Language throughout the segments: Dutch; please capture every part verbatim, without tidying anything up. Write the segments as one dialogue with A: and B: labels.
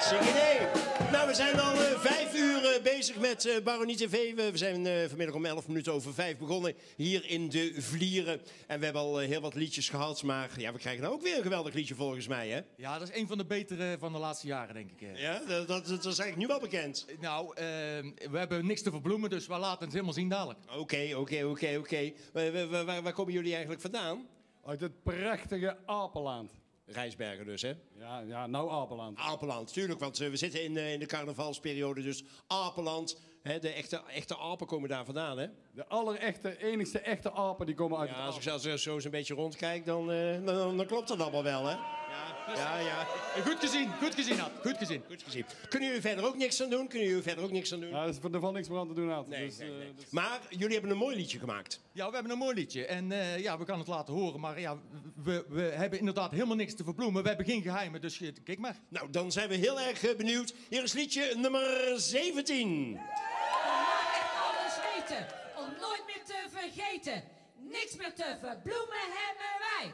A: Hartstikke idee. Nou, we zijn al uh, vijf uur uh, bezig met uh, Baronie T V. We, we zijn uh, vanmiddag om elf minuten over vijf begonnen hier in de Vlieren. En we hebben al uh, heel wat liedjes gehad, maar ja, we krijgen nou ook weer een geweldig liedje volgens mij, hè?
B: Ja, dat is een van de betere van de laatste jaren, denk ik.
A: Ja, dat, dat, dat is eigenlijk nu wel bekend.
B: Nou, uh, we hebben niks te verbloemen, dus we laten het helemaal zien dadelijk.
A: Oké, oké, oké, oké. Waar waar komen jullie eigenlijk vandaan?
C: Uit het prachtige Apeland.
A: Rijsbergen dus, hè?
C: Ja, ja, nou Apeland.
A: Apeland, tuurlijk, want uh, we zitten in, uh, in de carnavalsperiode, dus Apeland. Hè, de echte, echte apen komen daar vandaan, hè?
C: De allerechte, enigste echte apen die komen uit
A: ja,
C: het
A: als ik zo, zo, zo eens een beetje rondkijk, dan, uh, dan, dan klopt dat allemaal wel, hè? Ja, ja, ja.
B: Goed gezien, goed gezien, Ad. Goed gezien.
A: Goed gezien. Kunnen jullie verder ook niks aan doen? Kunnen jullie verder ook niks aan doen?
C: Ja, er is er valt niks meer aan te doen, Ad.
A: Nee,
C: dus,
A: nee, nee.
C: uh, dus...
A: Maar jullie hebben een mooi liedje gemaakt.
B: Ja, we hebben een mooi liedje en uh, ja, we gaan het laten horen. Maar ja, we, we hebben inderdaad helemaal niks te verbloemen. We hebben geen geheimen, dus uh, kijk maar.
A: Nou, dan zijn we heel erg uh, benieuwd. Hier is liedje nummer zeventien.
D: Echt alles weten, om nooit meer te vergeten. Niks meer te verbloemen hebben wij.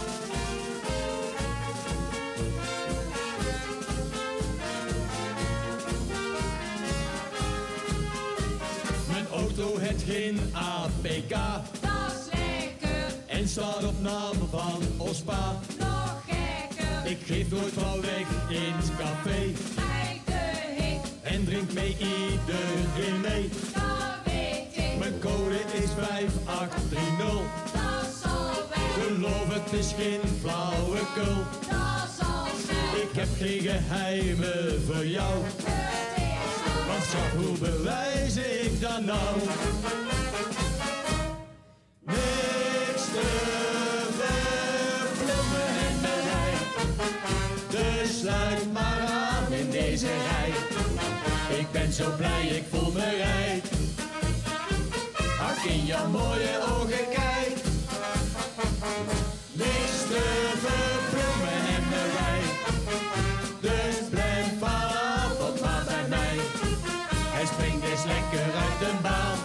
E: Mijn auto heeft geen A P K.
D: Dat is lekker,
E: En staat op naam van Ospa.
D: nog gekker.
E: Ik geef nooit van weg in het café.
D: Bij de hik,
E: En drink mee iedereen mee.
D: dat weet ik.
E: Mijn code is vijf acht drie nul.
D: Dat zal wel,
E: Geloof het is geen flauwekul.
D: dat zal snel.
E: Ik heb geen geheimen voor jou.
D: Het is al,
E: Want schat, hoe bewijs ik dat nou? Niks te verbloemen in de rij. Dus sluit maar aan in deze rij. Ik ben zo blij, ik voel me rijk. Als ik in jouw mooie ogen kijk. Niks te verbloemen in de rij. Dus blijf vanavond maar bij mij. Hij springt eens lekker uit de baan.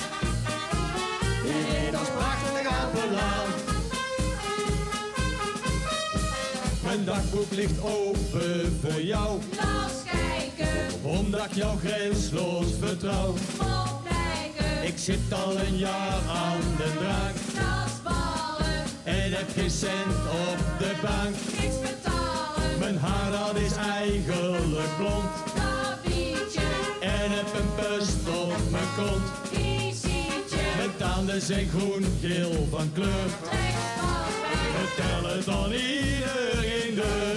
E: Hier in ons prachtige Apeland. Mijn dagboek ligt open voor jou.
D: dat is kijken,
E: Omdat ik jou grensloos vertrouw.
D: opleggen.
E: Ik zit al een jaar aan de drank.
D: Dat is ballen,
E: En heb geen cent op de bank.
D: niks betalen.
E: Mijn haar dat is eigenlijk blond.
D: Dat liedje,
E: En heb een pust op mijn kont.
D: visietje,
E: Mijn tanden zijn groen, geel van kleur.
D: trek van mij.
E: Vertel het aan iedereen deur.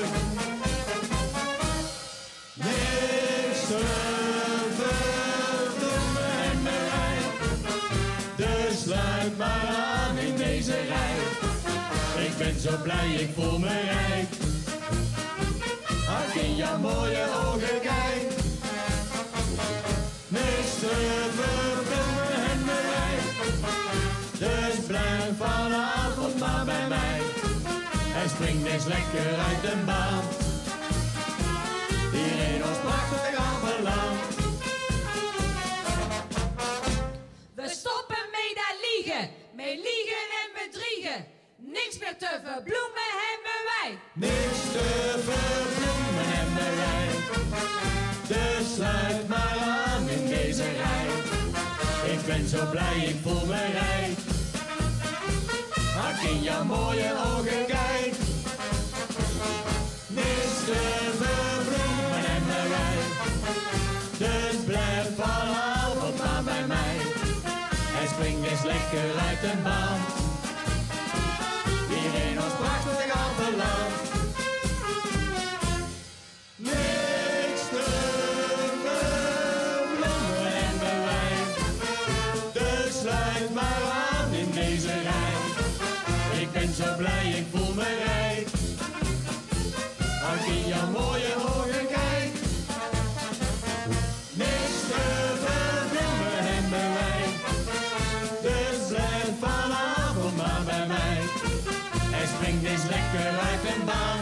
E: Niks te verbloemen in de rij. Dus sluit maar aan in deze rij. Ik ben zo blij, ik voel me rijk. Als ik in jouw mooie ogen kijk. Niks te verbloemen in de rij. Dus blijf vanavond maar bij mij. Hij springt eens lekker uit de baan. Hier in ons prachtige Apeland.
D: We stoppen mee dat liegen, mee liegen en bedriegen. Niks meer te verbloemen hebben wij.
E: Niks te verbloemen hebben wij. Dus sluit maar aan in deze rij. Ik ben zo blij, ik voel me rijk. Als ik in jouw mooie ogen kijk. Niks te verbloemen hebben wij. Dus blijf vanavond maar bij mij. Hij springt eens lekker uit de baan. Hier in ons prachtige Apeland. Niks te verbloemen hebben wij. Dus sluit maar aan in deze rij. Ik ben zo blij, ik voel me rijk. Als ik in jouw mooie ogen kijk. Niks te verbloemen hebben wij. Dus blijf vanavond maar bij mij. Hij springt eens lekker uit een baan.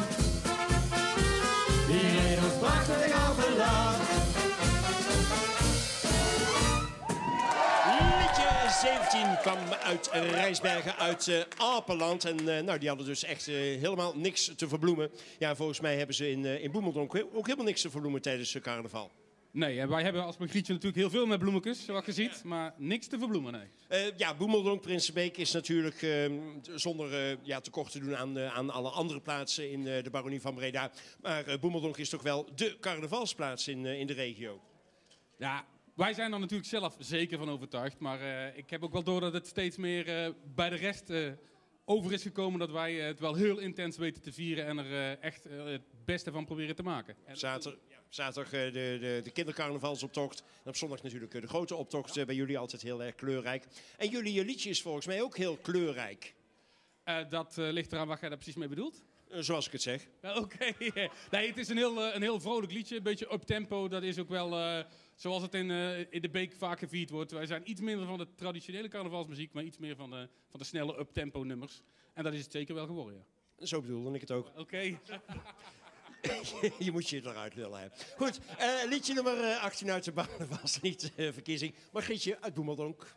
E: Hier in ons prachtige Apeland.
A: Liedje zeventien kwam uit Rijsbergen, uit uh, Apenland. En uh, nou, die hadden dus echt uh, helemaal niks te verbloemen. Ja, volgens mij hebben ze in, uh, in Boemeldonk ook helemaal niks te verbloemen tijdens uh, carnaval.
F: Nee, en wij hebben als Magrietje natuurlijk heel veel met bloemetjes, zoals je ziet. Maar niks te verbloemen, nee.
A: Uh, ja, Boemeldonk, Prinsenbeek is natuurlijk uh, zonder uh, ja, tekort te doen aan, uh, aan alle andere plaatsen in uh, de Baronie van Breda. Maar uh, Boemeldonk is toch wel de carnavalsplaats in, uh, in de regio.
F: Ja, wij zijn er natuurlijk zelf zeker van overtuigd. Maar uh, ik heb ook wel door dat het steeds meer uh, bij de rest uh, over is gekomen. Dat wij uh, het wel heel intens weten te vieren en er uh, echt uh, het beste van proberen te maken.
A: Zaterdag, ja, zaterdag uh, de, de, de kindercarnavalsoptocht. En op zondag natuurlijk uh, de grote optocht. Uh, bij jullie altijd heel erg kleurrijk. En jullie uh, liedje is volgens mij ook heel kleurrijk.
F: Uh, dat uh, ligt eraan wat jij daar precies mee bedoelt.
A: Uh, zoals ik het zeg.
F: Uh, Oké. Okay. Nee, het is een heel, uh, een heel vrolijk liedje. Een beetje up-tempo. Dat is ook wel uh, zoals het in, uh, in de Beek vaak gevierd wordt. Wij zijn iets minder van de traditionele carnavalsmuziek. Maar iets meer van de, van de snelle up-tempo nummers. En dat is het zeker wel geworden, ja.
A: Zo bedoelde ik het ook.
F: Oké. Okay.
A: Je moet je eruit willen hebben. Goed, uh, liedje nummer uh, achttien uit de baan was niet uh, verkiezing. Maar Grietje uit Boemeldonk.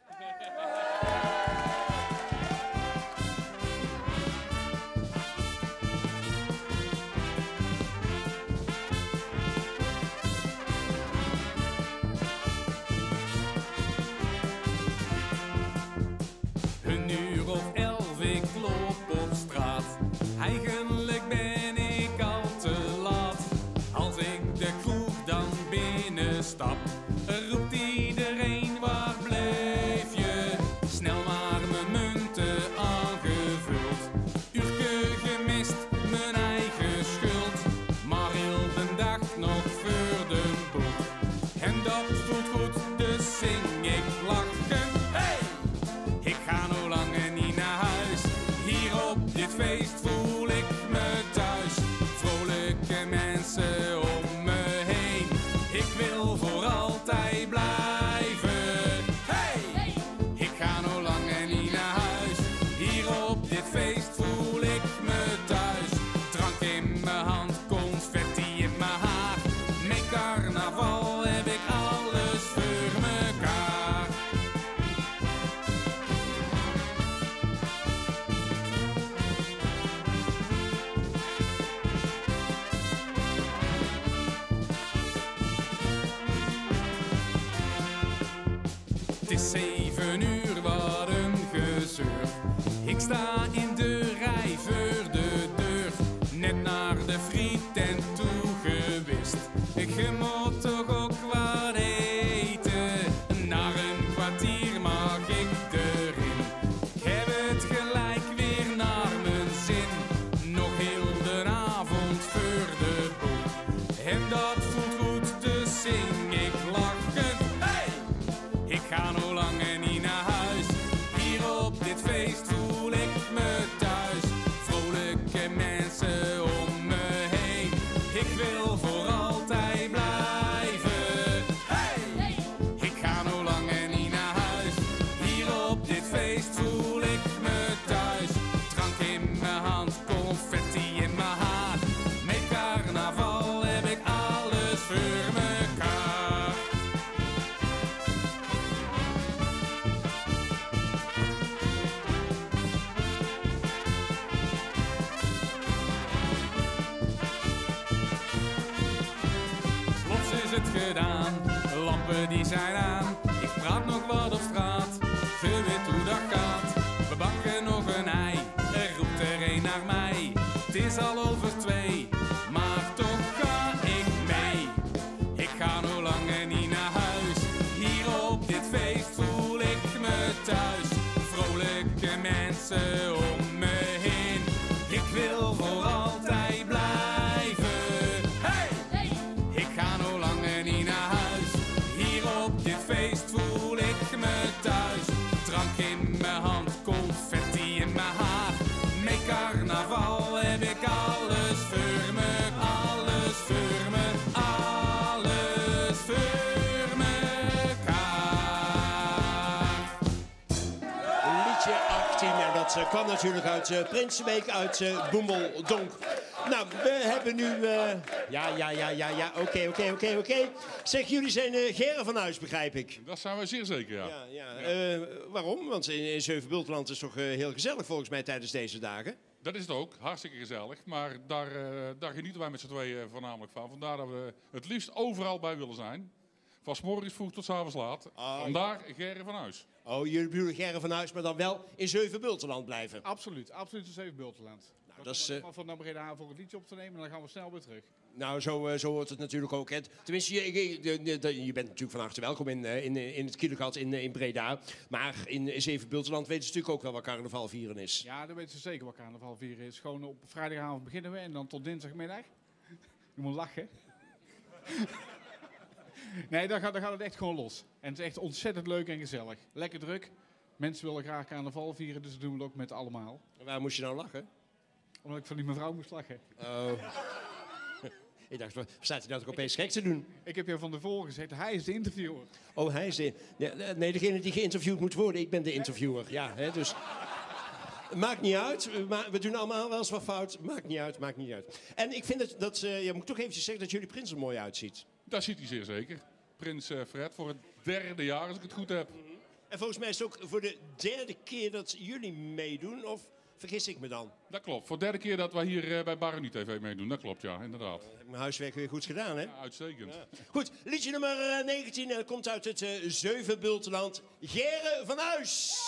G: Een uur of elf, ik loop op straat. Eigenlijk ben ik al te laat. Als ik de kroeg dan binnenstap, roept iedereen waar bleef je? Snel maar mijn munten aangevuld. Uurke gemist, mijn eigen schuld. Maar heel de dag nog voor de boek. En dat voelt goed, dus zing ik lachen. Hey! Ik ga nog langer niet naar huis. Hier op dit feest voel ik me thuis. Vrolijke mensen om me heen. Ik wil voor altijd blijven. Hey! Ik ga nog langer niet naar huis. Hier op dit feest voel ik me thuis. Drank in mijn hand, confetti in mijn haar. Met carnaval heb ik alles voor mekaar. Het is zeven uur, wat een gezeur. Ik sta in de rij voor de deur. Net naar de frietent toe gewist. Je moet toch ook wat eten. Na een kwartier mag ik erin. Ik heb het gelijk weer naar mijn zin. Nog heel de avond voor de boek. En dat voelt goed, dus zing ik lachen. Hey! Ik ga nog langer niet naar huis. Hier op dit feest voel ik me thuis. Vrolijke mensen om me heen. Ik wil voor altijd blijven. Hey! Ik ga nog langer niet naar huis. Hier op dit feest voel ik me thuis. Drank in mijn hand, confetti in mijn haar. Met carnaval heb ik alles voor mekaar. Plots is het gedaan, lampen die zijn aan. Ik praat nog wat op straat, je weet hoe dat gaat. We bakken nog een ei, er roept er een naar mij. Het is al over twee, maar toch ga ik mee. Ik ga nog langer niet naar huis, hier op dit feest voel ik me thuis. Vrolijke mensen om me heen, ik wil voor altijd blijven. Hey! Ik ga nog langer niet naar huis. Hier op dit feest voel ik me thuis. Drank in mijn hand, confetti in mijn haar. Met carnaval heb ik al
A: uh, kwam natuurlijk uit uh, Prinsenbeek, uit uh, Boemeldonk. Nou, we hebben nu... Uh... Ja, ja, ja, ja, ja, oké, oké, oké, oké. Zeg, jullie zijn uh, Gerren van Huis, begrijp ik.
H: Dat zijn wij zeer zeker, ja.
A: ja, ja. Uh, waarom? Want in, in Zevenbultenland is toch uh, heel gezellig volgens mij tijdens deze dagen?
H: Dat is het ook, hartstikke gezellig. Maar daar, uh, daar genieten wij met z'n tweeën uh, voornamelijk van. Vandaar dat we het liefst overal bij willen zijn. Van 's morgens vroeg tot 's avonds laat.
A: Oh,
H: Vandaar Gerren van Huis.
A: Oh, jullie bedoelen Gerren van Huis, maar dan wel in Zevenbultenland blijven?
I: Absoluut, absoluut in Zevenbultenland.
A: Nou, dat is... Uh...
I: Van naar Breda voor het liedje op te nemen en dan gaan we snel weer terug.
A: Nou, zo, uh, zo hoort het natuurlijk ook. Hè. Tenminste, je, je, je, je bent natuurlijk van harte welkom in, uh, in, in het Kielegat in, in Breda. Maar in Zevenbultenland weten ze natuurlijk ook wel wat carnaval vieren is.
I: Ja, dan weten ze zeker wat carnaval vieren is. Gewoon op vrijdagavond beginnen we en dan tot dinsdagmiddag. Je moet lachen. Nee, dan gaat, dan gaat het echt gewoon los. En het is echt ontzettend leuk en gezellig. Lekker druk. Mensen willen graag carnaval vieren, dus dat doen we het ook met allemaal.
A: Waar moest je nou lachen?
I: Omdat ik van die mevrouw moest lachen.
A: Oh. Ik dacht, wat staat hij nou toch opeens gek te doen?
I: Ik heb je van tevoren gezegd, hij is de interviewer.
A: Oh, hij is de... Nee, degene die geïnterviewd moet worden. Ik ben de interviewer. Ja, hè, dus... Maakt niet uit. We doen allemaal wel eens wat fout. Maakt niet uit, maakt niet uit. En ik vind het, dat... Uh, ja, moet ik toch eventjes zeggen dat jullie prins er mooi uitziet.
H: Dat ziet hij zeer zeker. Prins uh, Fred voor het derde jaar, als ik het goed heb.
A: Mm-hmm. En volgens mij is het ook voor de derde keer dat jullie meedoen, of vergis ik me dan?
H: Dat klopt. Voor de derde keer dat wij hier uh, bij Baronie T V meedoen. Dat klopt, ja, inderdaad.
A: Uh, heb ik mijn huiswerk weer goed gedaan, hè?
H: Ja, uitstekend.
A: Ja. Goed, liedje nummer negentien uh, komt uit het uh, Zevenbultenland. Gerren van Huis!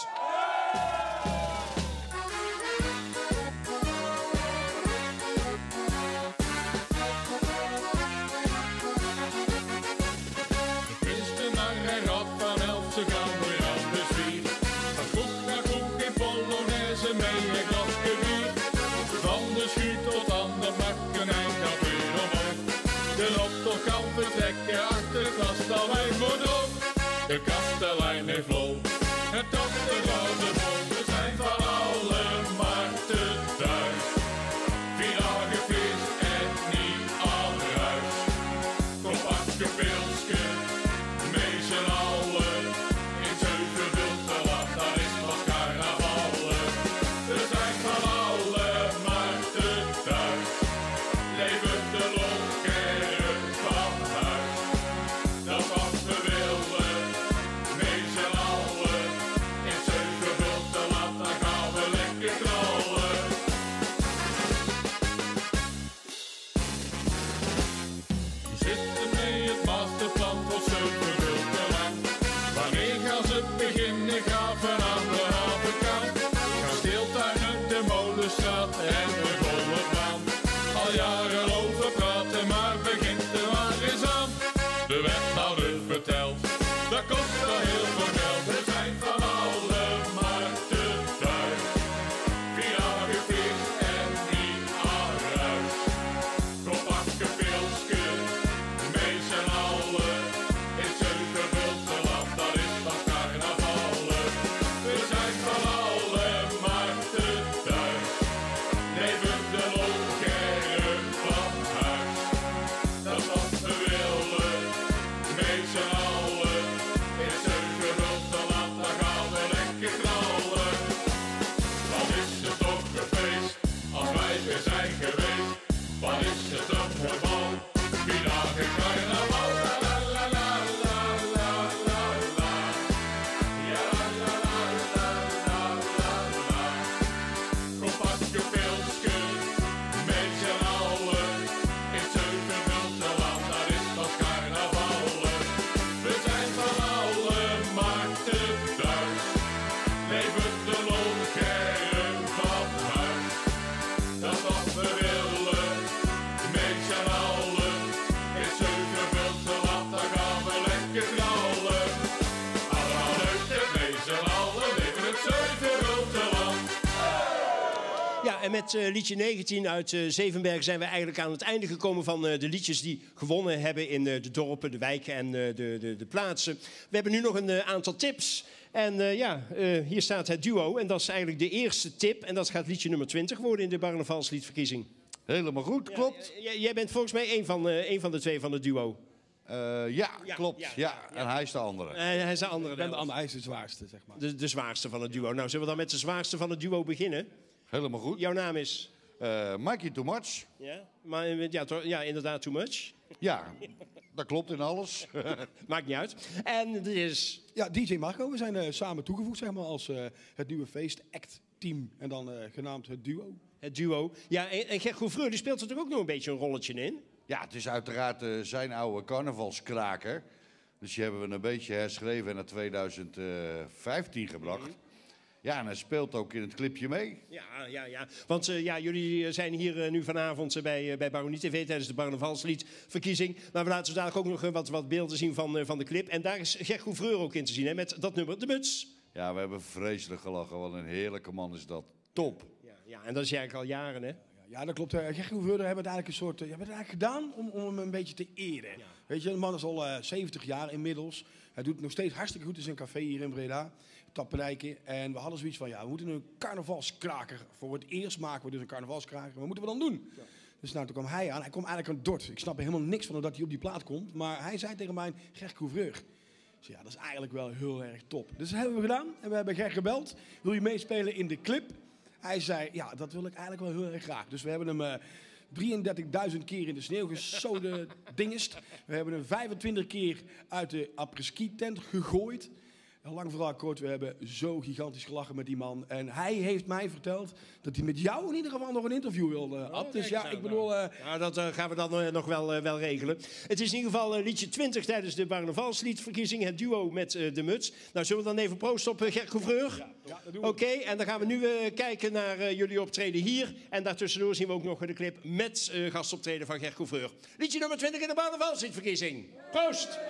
E: De kastelein heeft lol, het dokter van de bom. We zijn van alle markten thuis. Vier dagen vis en niet al ruis. Compacte pilsje, mee z'n allen. In Zevenbultenland, daar is wat carnavallen. We zijn van alle markten thuis. Leven de lokeren van huis. Dat wat we willen. En de golfbaan. Al jaren over praten, maar begint er maar eens aan. De wethouder vertelt, dat kost wel heel veel geld. We zijn van alle markten thuis. Vier dagen vis en niet al ruis. Compacte pilsje, mee z'n allen. In Zevenbultenland, dat is wat carnavallen. We zijn van alle markten thuis. Leven de lokeren van huis. Dat wat we willen, mee z'n allen. In Zevenbultenland, daar gaan we lekker knallen. Wat is het toch een feest, als wij weer zijn geweest. Wat is het toch een bal, vier dagen carnaval. La la la la la la la la. Ja la la la la la la. Compacte pilsje, mee z'n allen. In Zevenbultenland, daar is wat carnavallen. We zijn van alle markten thuis. Leven de lokeren van huis. Dat wat we willen, mee z'n allen. In Zevenbultenland, daar gaan we lekker knallen. Allemaal leuk en mee z'n allen, leven het Zevenbultenland.
A: Ja, en met uh, liedje negentien uit uh, Zevenbergen zijn we eigenlijk aan het einde gekomen van uh, de liedjes die gewonnen hebben in uh, de dorpen, de wijken en uh, de, de, de plaatsen. We hebben nu nog een uh, aantal tips. En uh, ja, uh, hier staat het duo en dat is eigenlijk de eerste tip. En dat gaat liedje nummer twintig worden in de Barnevalsliedverkiezing.
J: Helemaal goed, klopt.
A: Ja, j- jij bent volgens mij een van, uh, een van de twee van het duo.
J: Uh, ja,
A: Ja,
J: klopt.
A: ja,
J: Ja,
A: ja,
J: En hij is de andere.
A: Uh, hij is de andere.
C: Ik ben de
A: helft.
C: andere, hij is de zwaarste, zeg maar.
A: De, de zwaarste van het duo. Nou, zullen we dan met de zwaarste van het duo beginnen?
J: Helemaal goed.
A: Jouw naam is?
J: Uh, Mikey Too Much.
A: Ja, maar ja, to, ja, inderdaad, too much.
J: Ja, dat klopt in alles.
A: Maakt niet uit. En dit is...
K: Ja, D J Marco. We zijn uh, samen toegevoegd, zeg maar, als uh, het nieuwe feest act team. En dan uh, genaamd het duo.
A: Het duo. Ja, en, en Gert Couvreur, die speelt er toch ook nog een beetje een rolletje in?
J: Ja, het is uiteraard uh, zijn oude carnavalskraker. Dus die hebben we een beetje herschreven en naar tweeduizend vijftien gebracht. Mm-hmm. Ja, en hij speelt ook in het clipje mee.
A: Ja, ja, ja. Want uh, ja, jullie zijn hier uh, nu vanavond uh, bij, uh, bij Baronie T V tijdens de Barnavalsliedverkiezing. Maar we laten zo dadelijk ook nog uh, wat, wat beelden zien van, uh, van de clip. En daar is Gert Couvreur ook in te zien, hè, met dat nummer, De Muts.
J: Ja, we hebben vreselijk gelachen. Wat een heerlijke man is dat. Top.
A: Ja, ja, en dat is eigenlijk al jaren, hè?
K: Ja, dat klopt. Uh, Gert Couvreur hebben het eigenlijk een soort, uh, hebben het eigenlijk gedaan om, om hem een beetje te eren. Ja. Weet je, de man is al uh, zeventig jaar inmiddels. Hij doet het nog steeds hartstikke goed in zijn café hier in Breda. Tappenijken. En we hadden zoiets van, ja, we moeten een carnavalskraker. Voor het eerst maken we dus een carnavalskraker. Wat moeten we dan doen? Ja. Dus nou, toen kwam hij aan. Hij kwam eigenlijk een dort. Ik snap er helemaal niks van dat hij op die plaat komt. Maar hij zei tegen mij, Gert Couvreur. Dus ja, dat is eigenlijk wel heel erg top. Dus dat hebben we gedaan. En we hebben Gert gebeld. Wil je meespelen in de clip? Hij zei, ja, dat wil ik eigenlijk wel heel erg graag. Dus we hebben hem uh, drieëndertigduizend keer in de sneeuw gesoden dingest. We hebben hem vijfentwintig keer uit de après-ski tent gegooid. En lang verhaal kort, we hebben zo gigantisch gelachen met die man. En hij heeft mij verteld dat hij met jou in ieder geval nog een interview wilde. Uh, oh, dus ja, ik bedoel... Uh...
A: Ja, dat uh, gaan we dan uh, nog wel, uh, wel regelen. Het is in ieder geval uh, liedje twintig tijdens de Barnavalsliedverkiezing. Het duo met uh, De Muts. Nou, zullen we dan even proosten op uh, Gert Couvreur? Ja, ja, Oké, okay, en dan gaan we nu uh, kijken naar uh, jullie optreden hier. En daartussendoor zien we ook nog de clip met uh, gastoptreden van Gert Couvreur. Liedje nummer twintig in de Barnavalsliedverkiezing. Proost!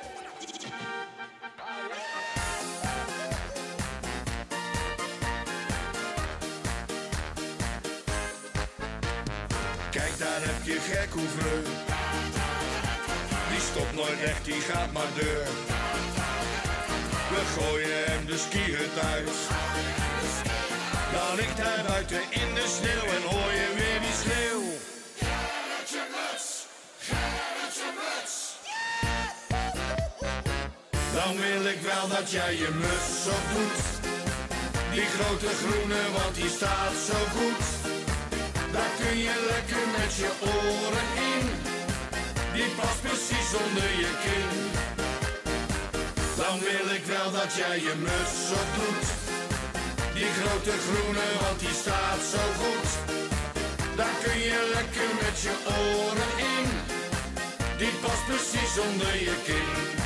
L: Kijk, daar heb je Gert Couvreur. Die stopt nooit recht, die gaat maar deur. We gooien hem de skihut uit. Dan ligt hij buiten in de sneeuw en hoor je weer die schreeuw. Gerritje Muts, Gerritje Muts. Dan wil ik wel dat jij je muts op doet. Die grote groene, want die staat zo goed. Daar kun je lekker met je oren in. Die past precies onder je kin. Dan wil ik wel dat jij je muts op doet. Die grote groene, want die staat zo goed. Daar kun je lekker met je oren in. Die past precies onder je kin.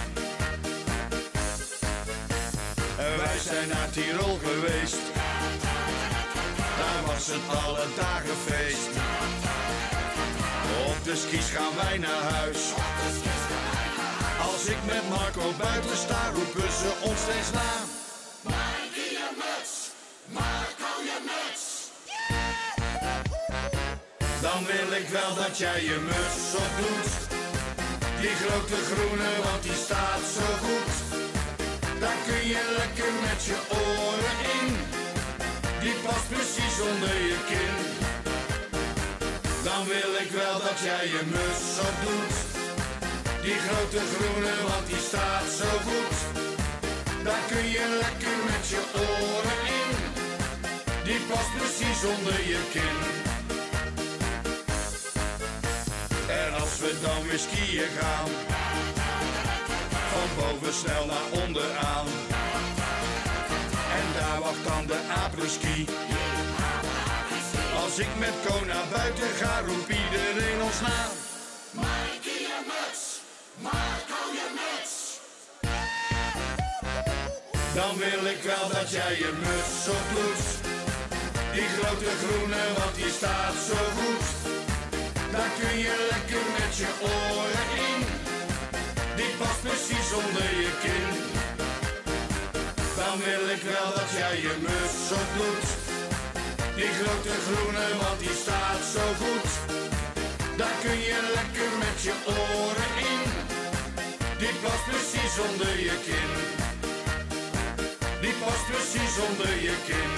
L: En wij zijn naar Tirol geweest. Daar was het alle dagen feest. Op de skis gaan wij naar huis. Als ik met Marco buiten sta, roepen ze ons steeds na. Mikey je muts, Marco je muts. Dan wil ik wel dat jij je muts opdoet. Die grote groene, want die staat zo goed. Daar kun je lekker met je oren in. Die past precies onder je kin. Dan wil ik wel dat jij je muts opdoet. Die grote groene, want die staat zo goed. Daar kun je lekker met je oren in. Die past precies onder je kin. En als we dan weer skiën gaan, van boven snel naar onderaan. En daar wacht dan de après-ski. Als ik met Ko naar buiten ga, roept iedereen ons naam. Mikey je muts, Marco je muts. Dan wil ik wel dat jij je muts opdoet. Die grote groene, want die staat zo goed. Daar kun je lekker met je oren in. Die past precies onder je kin. Dan wil ik wel dat jij je muts opdoet. Die grote groene, want die staat zo goed. Daar kun je lekker met je oren in. Die past precies onder je kin. Die past precies onder je kin.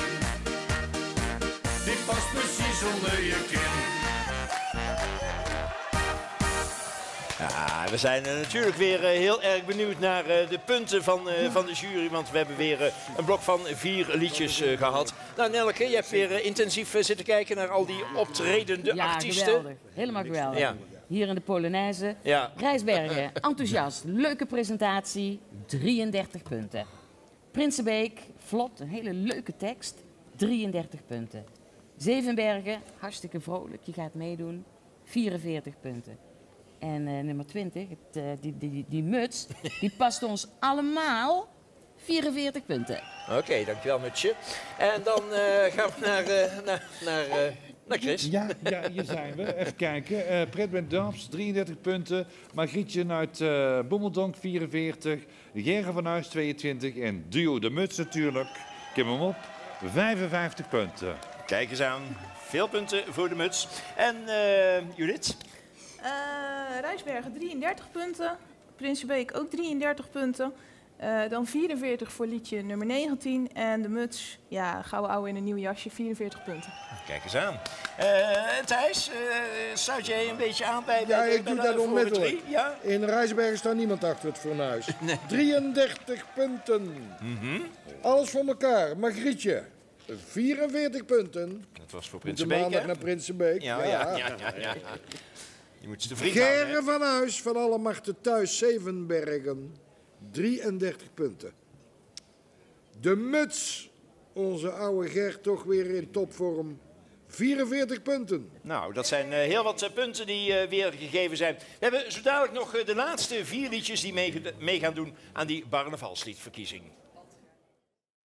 L: Die past precies onder je kin.
A: Ja, we zijn uh, natuurlijk weer uh, heel erg benieuwd naar uh, de punten van, uh, van de jury. Want we hebben weer uh, een blok van vier liedjes uh, gehad. Nou Nelke, je hebt weer uh, intensief uh, zitten kijken naar al die optredende
M: ja,
A: artiesten.
M: Geweldig. Helemaal geweldig.
A: Ja.
M: Hier in de Polonaise.
A: Ja.
M: Rijsbergen, enthousiast. Leuke presentatie. drieëndertig punten. Prinsenbeek, vlot. Een hele leuke tekst. drieëndertig punten. Zevenbergen, hartstikke vrolijk. Je gaat meedoen. vierenveertig punten. En uh, nummer twintig, het, uh, die, die, die muts, die past ons allemaal. vierenveertig punten.
A: Oké, okay, dankjewel Mutsje. En dan uh, gaan we naar, uh, naar, naar, uh, naar Chris.
N: Ja, ja, hier zijn we. Even kijken. Uh, Pretband Daps, drieëndertig punten. Margrietje uit uh, Bommeldonk, vierenveertig. Gergen van Huis, tweeëntwintig. En Duo de Muts natuurlijk. Ik heb hem op. vijfenvijftig punten.
A: Kijk eens aan. Veel punten voor de muts. En uh, Judith?
O: Uh, Rijsbergen drieëndertig punten. Prinsenbeek ook drieëndertig punten. Uh, dan vierenveertig voor liedje nummer negentien. En de muts, ja, gouden ouwe in een nieuw jasje, vierenveertig punten.
A: Kijk eens aan. Uh, Thijs, uh, sluit jij een beetje aan bij de
P: Ja,
A: bij
P: ik
A: de,
P: doe dat onmiddellijk.
A: Ja?
P: In Rijsbergen staat niemand achter het fornuis. Nee. drieëndertig punten.
A: Mm-hmm.
P: Alles voor elkaar. Margrietje, vierenveertig punten.
A: Dat was voor
P: De
A: Prinsenbeek,
P: maandag
A: hè?
P: naar Prinsenbeek.
A: Ja, ja, ja. ja, ja, ja. Je moet ze de vriend
P: Gerren
A: houden,
P: van Huis van alle machten thuis, Zevenbergen, drieëndertig punten. De muts, onze oude Ger, toch weer in topvorm, vierenveertig punten.
A: Nou, dat zijn uh, heel wat uh, punten die uh, weer gegeven zijn. We hebben zo dadelijk nog uh, de laatste vier liedjes die mee, mee gaan doen aan die Barnevalsliedverkiezing.